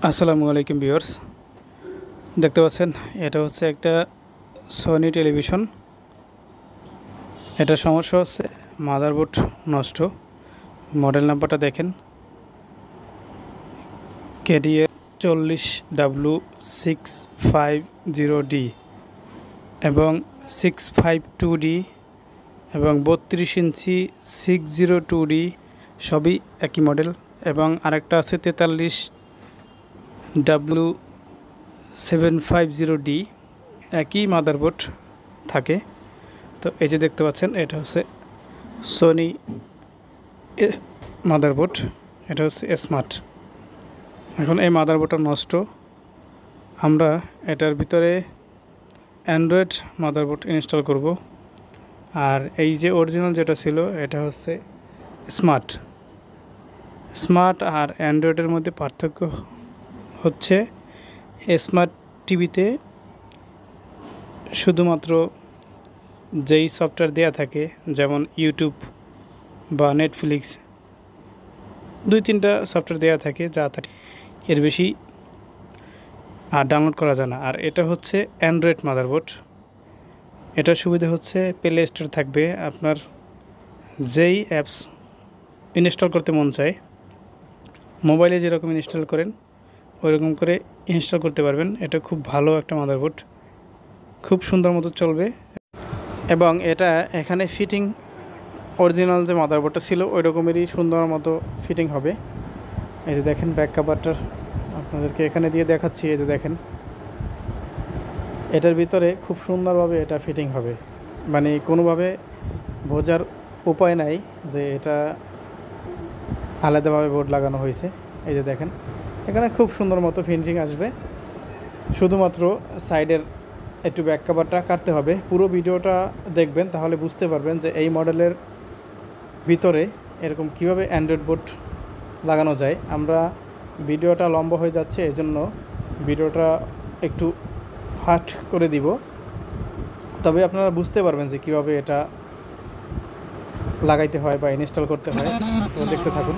আসসালামু আলাইকুম ভিউয়ার্স, দেখতে পাচ্ছেন এটা হচ্ছে একটা সনি টেলিভিশন। এটা সমস্যা হচ্ছে মাদারবোর্ড নষ্ট। মডেল নাম্বারটা দেখেন, KDA 40W650D এবং 652D এবং 32 ইঞ্চি 602D সবই একই মডেল। এবং আরেকটা আছে 43W750D, একই মাদারবোর্ড থাকে। তো এই যে দেখতে পাচ্ছেন এটা হচ্ছে সোনি মাদারবোর্ড, এটা হচ্ছে স্মার্ট। এখন এই মাদারবোর্ডটা নষ্ট, আমরা এটার ভিতরে অ্যান্ড্রয়েড মাদারবোর্ড ইনস্টল করব। আর এই যে অরিজিনাল যেটা ছিল এটা হচ্ছে স্মার্ট। আর অ্যান্ড্রয়েডের মধ্যে পার্থক্য হচ্ছে স্মার্ট টিভিতে শুধুমাত্র যেই সফটওয়্যার দেয়া থাকে, যেমন ইউটিউব বা নেটফ্লিক্স, 2-3টা সফটওয়্যার দেয়া থাকে, যা এর বেশি আর ডাউনলোড করা যায় না। আর এটা হচ্ছে অ্যান্ড্রয়েড মাদারবোর্ড। এটার সুবিধা হচ্ছে প্লে স্টোর থাকবে, আপনার যেই অ্যাপস ইনস্টল করতে মন চায় মোবাইলে যেরকম ইনস্টল করেন ওইরকম করে ইনস্টল করতে পারবেন। এটা খুব ভালো একটা মাদারবোর্ড, খুব সুন্দর মতো চলবে। এবং এটা এখানে ফিটিং অরিজিনাল যে মাদারবোর্ডটা ছিল ওই রকমেরই সুন্দর মতো ফিটিং হবে। এই যে দেখেন ব্যাক কাভারটা আপনাদেরকে এখানে দিয়ে দেখাচ্ছি। এই যে দেখেন এটার ভিতরে খুব সুন্দরভাবে এটা ফিটিং হবে, মানে কোনোভাবে বোঝার উপায় নাই যে এটা আলাদাভাবে বোর্ড লাগানো হয়েছে। এই যে দেখেন এখানে খুব সুন্দর মতো ফিনিশিং আসবে, শুধুমাত্র সাইডের একটু ব্যাক কাভারটা কাটতে হবে। পুরো ভিডিওটা দেখবেন তাহলে বুঝতে পারবেন যে এই মডেলের ভিতরে এরকম কিভাবে অ্যান্ড্রয়েড বোর্ড লাগানো যায়। আমরা ভিডিওটা লম্বা হয়ে যাচ্ছে, এজন্য ভিডিওটা একটু ফাস্ট করে দিব, তবে আপনারা বুঝতে পারবেন যে কিভাবে এটা লাগাইতে হয় বা ইনস্টল করতে হয়। তো দেখতে থাকুন।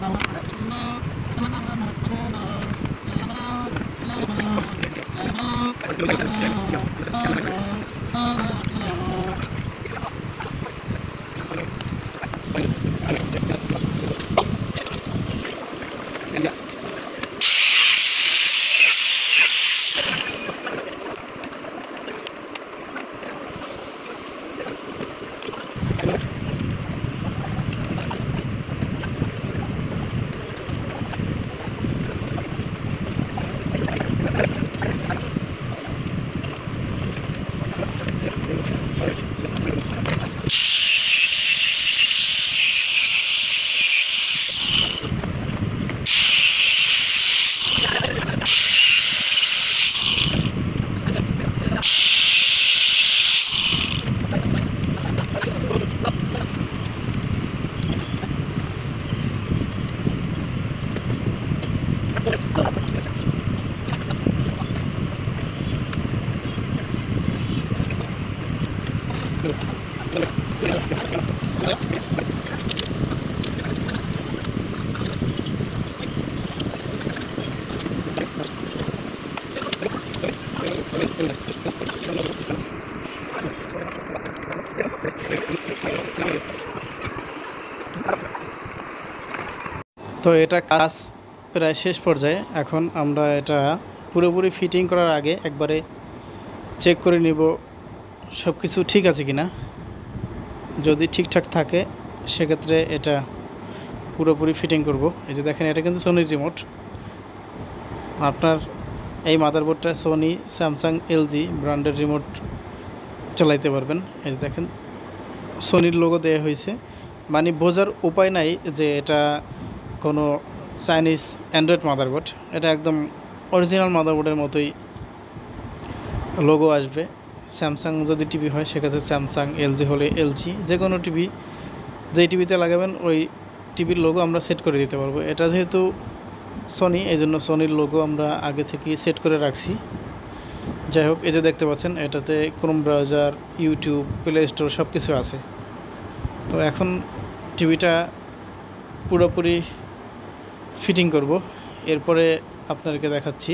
তো এটা কাজ প্রায় শেষ পর্যায়ে। এখন আমরা এটা পুরোপুরি ফিটিং করার আগে একবারে চেক করে নিব সব কিছু ঠিক আছে কিনা। যদি ঠিকঠাক থাকে সেক্ষেত্রে এটা পুরোপুরি ফিটিং করব। এই যে দেখেন এটা কিন্তু সোনির রিমোট। আপনার এই মাদারবোর্ডটা সোনি, স্যামসাং, এলজি ব্র্যান্ডের রিমোট চালাইতে পারবেন। এই যে দেখেন সোনির লোগো দেওয়া হয়েছে, মানে বোঝার উপায় নাই যে এটা কোনো চাইনিজ অ্যান্ড্রয়েড মাদারবোর্ড। এটা একদম অরিজিনাল মাদারবোর্ডের মতোই লোগো আসবে। স্যামসাং যদি টিভি হয় সেক্ষেত্রে স্যামসাং, এলজি হলে এলজি, যে কোনো টিভি যেই টিভিতে লাগাবেন ওই টিভির লোগো আমরা সেট করে দিতে পারবো। এটা যেহেতু সোনি, এই জন্য সোনির লোগো আমরা আগে থেকেই সেট করে রাখছি। যাই হোক, এই যে দেখতে পাচ্ছেন এটাতে Chrome browser, YouTube, Play Store সব কিছু আছে। তো এখন টিভিটা পুরোপুরি ফিটিং করব, এরপরে আপনাদেরকে দেখাচ্ছি।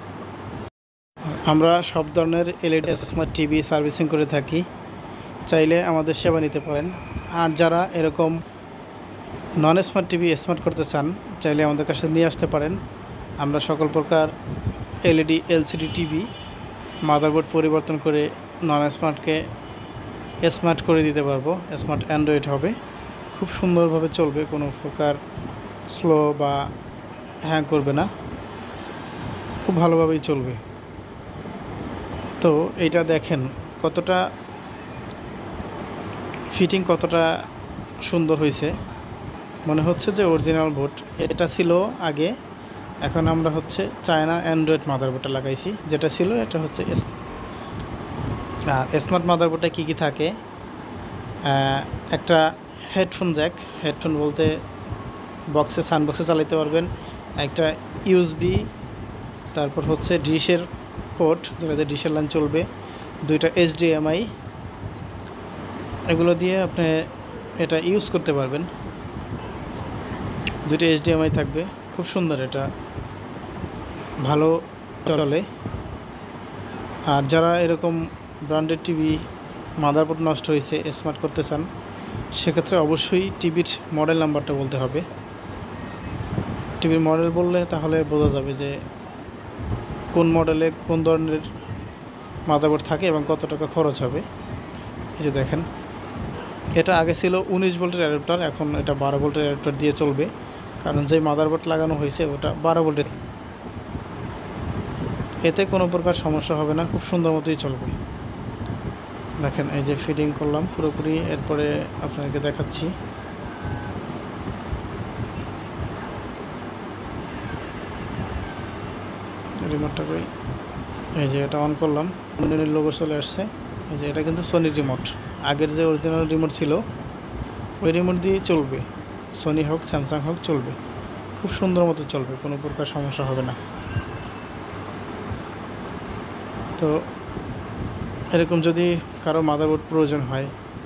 আমরা সব ধরনের এলইডি স্মার্ট টিভি সার্ভিসিং করে থাকি, চাইলে আমাদের সেবা নিতে পারেন। আর যারা এরকম নন স্মার্ট টিভি স্মার্ট করতে চান, চাইলে আমাদের কাছে নিয়ে আসতে পারেন। আমরা সকল প্রকার এলইডি এলসিডি টিভি মাদারবোর্ড পরিবর্তন করে নন স্মার্টকে স্মার্ট করে দিতে পারবো। স্মার্ট অ্যান্ড্রয়েড হবে, খুব সুন্দরভাবে চলবে, কোনো প্রকার স্লো বা হ্যাং করবে না, খুব ভালোভাবেই চলবে। তো এইটা দেখেন কতটা ফিটিং, কতটা সুন্দর হয়েছে, মনে হচ্ছে যে অরিজিনাল বোর্ড। এটা ছিল আগে, এখন আমরা হচ্ছে চায়না অ্যান্ড্রয়েড মাদারবোর্ডটা লাগাইছি। যেটা ছিল এটা হচ্ছে স্মার্ট মাদারবোর্ডে কী কী থাকে, একটা হেডফোন জ্যাক, হেডফোন বলতে বক্সে সাউন্ড বক্সে চালাতে পারবেন, একটা ইউএসবি, তারপর হচ্ছে ডিশের পোর্ট যেটাতে ডিশের লাইন চলবে, দুইটা এইচডিএমআই, এগুলো দিয়ে আপনি এটা ইউজ করতে পারবেন। দুইটা এইচডিএমআই থাকবে, খুব সুন্দর, এটা ভালো চলে। আর যারা এরকম ব্র্যান্ডেড টিভি মাদারবোর্ড নষ্ট হয়েছে স্মার্ট করতে চান, সেক্ষেত্রে অবশ্যই টিভির মডেল নাম্বারটা বলতে হবে। টিভির মডেল বললে তাহলে বোঝা যাবে যে কোন মডেলে কোন ধরনের মাদারবোর্ড থাকে এবং কত টাকা খরচ হবে। এই যে দেখেন, এটা আগে ছিল 19 ভোল্টের অ্যাডাপ্টার, এখন এটা 12 ভোল্টের অ্যাডাপ্টার দিয়ে চলবে, কারণ যে মাদারবোর্ড লাগানো হয়েছে ওটা 12 ভোল্টের। এতে কোনো প্রকার সমস্যা হবে না, খুব সুন্দর মতোই চলবে। দেখেন এই যে ফিটিং করলাম পুরোপুরি, এরপরে আপনাদেরকে দেখাচ্ছি। রিমোটটা কই, এই যে এটা অন করলাম, সোনির লোগো চলে আসছে। এই যে এটা কিন্তু সোনির রিমোট, আগের যে অরিজিনাল রিমোট ছিল ওই রিমোট দিয়েই চলবে, সোনি হোক স্যামসাং হোক চলবে, খুব সুন্দর মতো চলবে, কোনো প্রকার সমস্যা হবে না। তো এরকম যদি কারো মাদারবোর্ড প্রয়োজন হয়,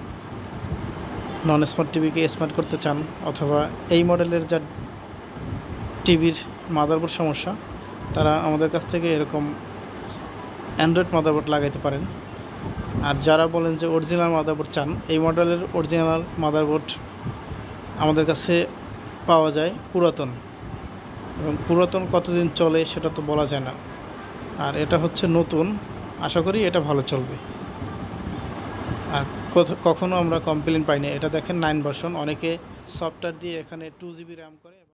নন স্মার্ট টিভিকে স্মার্ট করতে চান, অথবা এই মডেলের যা টিভির মাদারবোর্ড সমস্যা, তারা আমাদের কাছ থেকে এরকম অ্যান্ড্রয়েড মাদারবোর্ড লাগাইতে পারেন। আর যারা বলেন যে অরিজিনাল মাদারবোর্ড চান, এই মডেলের অরিজিনাল মাদারবোর্ড আমাদের কাছে পাওয়া যায় পুরাতন, এবং পুরাতন কতদিন চলে সেটা তো বলা যায় না। আর এটা হচ্ছে নতুন, আশা করি এটা ভালো চলবে। আর কখনো আমরা কমপ্লেন পাই না। এটা দেখেন 9 ভার্সন, অনেকে সফটওয়্যার দিয়ে এখানে 2 GB র্যাম করে।